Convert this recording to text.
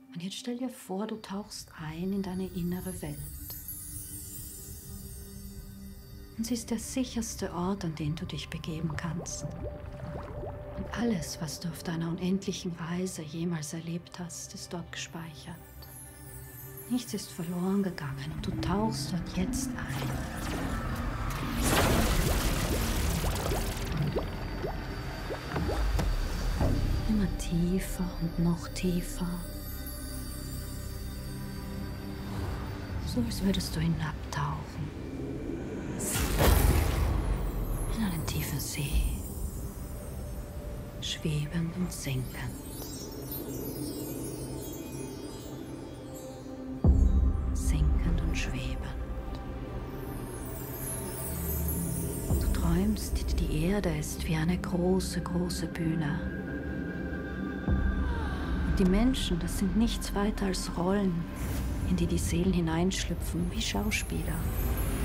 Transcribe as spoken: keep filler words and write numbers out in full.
Und jetzt stell dir vor, du tauchst ein in deine innere Welt. Und sie ist der sicherste Ort, an den du dich begeben kannst. Und alles, was du auf deiner unendlichen Reise jemals erlebt hast, ist dort gespeichert. Nichts ist verloren gegangen und du tauchst dort jetzt ein. Immer tiefer und noch tiefer. So als würdest du hinabtauchen. In einen tiefen See. Schwebend und sinkend. Sinkend und schwebend. Du träumst, die Erde ist wie eine große, große Bühne. Und die Menschen, das sind nichts weiter als Rollen, in die die Seelen hineinschlüpfen, wie Schauspieler.